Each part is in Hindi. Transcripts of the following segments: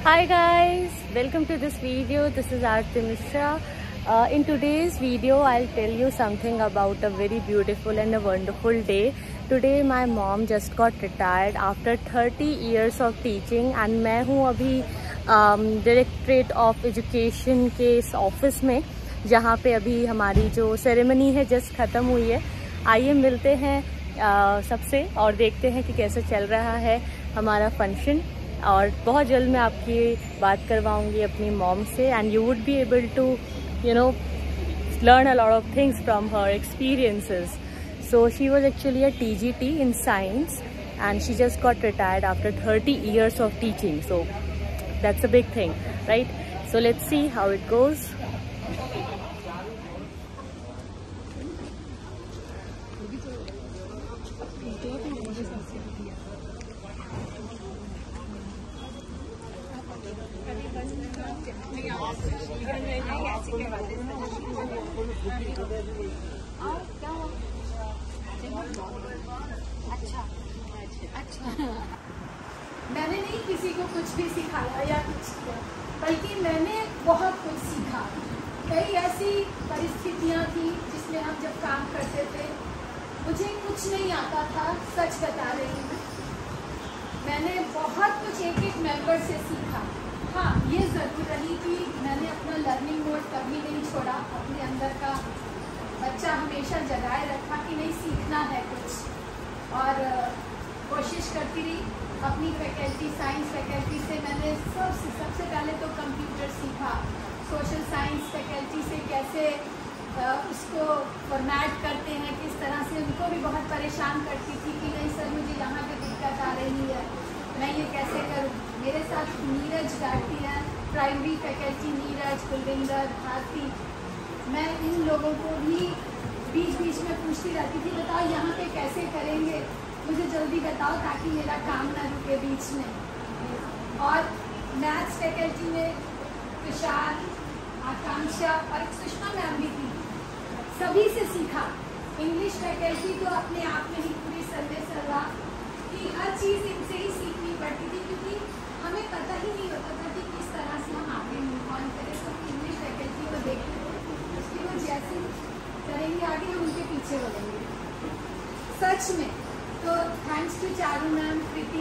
Hi guys, welcome to this video. This is Aarti Mishra. In today's video, I'll tell you something about a very beautiful and a wonderful day. Today my mom just got retired after 30 years of teaching and मैं हूँ अभी डायरेक्टरेट ऑफ एजुकेशन के इस ऑफिस में, जहाँ पे अभी हमारी जो सेरेमनी है जस्ट ख़त्म हुई है। आइए मिलते हैं सबसे और देखते हैं कि कैसे चल रहा है हमारा फंक्शन, और बहुत जल्द मैं आपकी बात करवाऊंगी अपनी मॉम से and you would be able to learn a lot of things from her experiences. So she was actually a TGT in science and she just got retired after 30 years of teaching. So that's a big thing, right? So let's see how it goes. मैंने नहीं किसी को कुछ भी सिखाया या कुछ किया, बल्कि मैंने बहुत कुछ सीखा। कई ऐसी परिस्थितियां थी जिसमें हम जब काम करते थे, मुझे कुछ नहीं आता था, सच बता रही हूँ। मैंने बहुत कुछ एक एक मेंबर से सीखा। हाँ, ये ज़रूर रही कि मैंने अपना लर्निंग मोड कभी नहीं छोड़ा, अपने अंदर का बच्चा हमेशा जगाए रखा कि नहीं, सीखना है कुछ, और कोशिश करती रही। अपनी फैकल्टी, साइंस फैकल्टी से मैंने सबसे पहले तो कंप्यूटर सीखा। सोशल साइंस फैकल्टी से कैसे उसको फॉर्मेट करते हैं, किस तरह से, उनको भी बहुत परेशान करती थी कि नहीं सर मुझे यहाँ पे दिक्कत आ रही है, मैं ये कैसे करूँ। मेरे साथ नीरज बैठती है, प्राइमरी फैकल्टी, नीरज, कुलविंदर, भारती। मैं इन लोगों को भी बीच बीच में पूछती रहती थी, बताओ यहाँ पे कैसे करेंगे, मुझे जल्दी बताओ ताकि मेरा काम ना रुके बीच में। और मैथ्स फैकल्टी में तुषार, आकांक्षा और एक सुषमा मैम भी थी, सभी से सीखा। इंग्लिश फैकल्टी तो अपने आप में ही पूरी सर्वे सर्वा कि हर चीज़ इनसे ही सीखनी पड़ती थी, क्योंकि हमें पता ही नहीं होता था कि किस तरह से हम आगे मूव ऑन करें। तो इंग्लिश फैकल्टी को देखते थे, उसकी वो जैसे करेंगे आगे, हम उनके पीछे बढ़ेंगे सच में। तो thanks to Charu ma'am, Preeti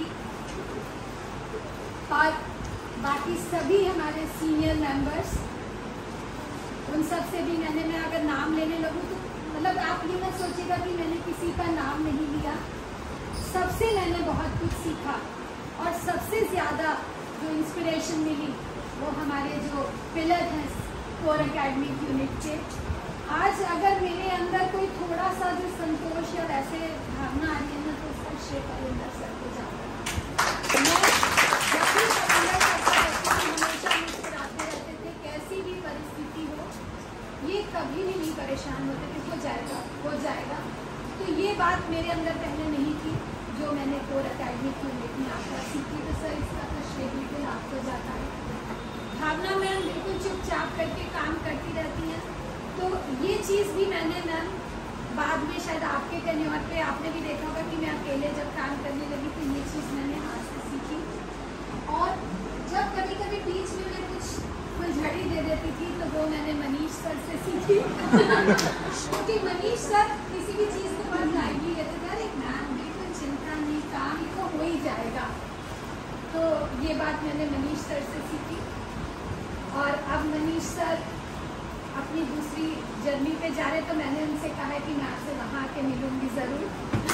और बाकी सभी हमारे सीनियर मेंबर्स, उन सब से भी मैं अगर नाम लेने लगूँ तो मतलब आप ये मत सोचिएगा कि मैंने किसी का नाम नहीं लिया। सबसे मैंने बहुत कुछ सीखा, और सबसे ज़्यादा जो इंस्पिरेशन मिली वो हमारे जो पिलर हैं कोर एकेडमिक यूनिट के। आज अगर मेरे अंदर कोई थोड़ा सा जो संतोष या वैसे भावना आ रही है ना, तो उसका श्रेय कविंदर सर को जाता है। मैं जब भी कविंदर सर हमेशा मुस्कुराते रहते थे, कैसी भी परिस्थिति हो, ये कभी भी नहीं परेशान होते थे, हो जाएगा हो जाएगा। तो ये बात मेरे अंदर पहले नहीं थी, जो मैंने कोर एकेडमिक यूनिट में आकर सीखी। तो सर इसका तो श्रेय बिल्कुल आपको जाता है। भावना मैम बिल्कुल चुपचाप करके काम करती रहती हैं, तो ये चीज़ भी मैंने मैम बाद में शायद आपके टेन्योर पे आपने भी देखा होगा कि मैं अकेले जब काम करने लगी तो ये चीज़ मैंने हाथ से सीखी। और जब कभी कभी बीच में मैं कुछ फुलझड़ी दे देती थी तो वो मैंने मनीष सर से सीखी क्योंकि मनीष सर किसी भी चीज़ को बहुत लाइटली लेते थे। अरे मैम बिल्कुल चिंता नहीं, काम तो हो ही जाएगा। तो ये बात मैंने मनीष सर से सीखी। और अब मनीष सर अपनी दूसरी जर्नी पे जा रहे, तो मैंने उनसे कहा है कि मैं आपसे वहाँ आके मिलूंगी ज़रूर।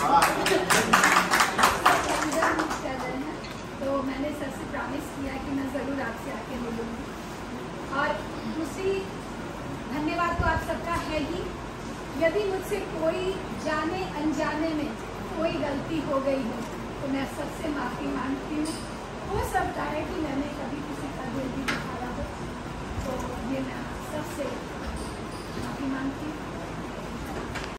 तो मैंने सर से प्रॉमिस किया कि मैं ज़रूर आपसे आके मिलूंगी। और दूसरी धन्यवाद तो आप सबका है ही। यदि मुझसे कोई जाने अनजाने में कोई गलती हो गई हो तो मैं सबसे माफ़ी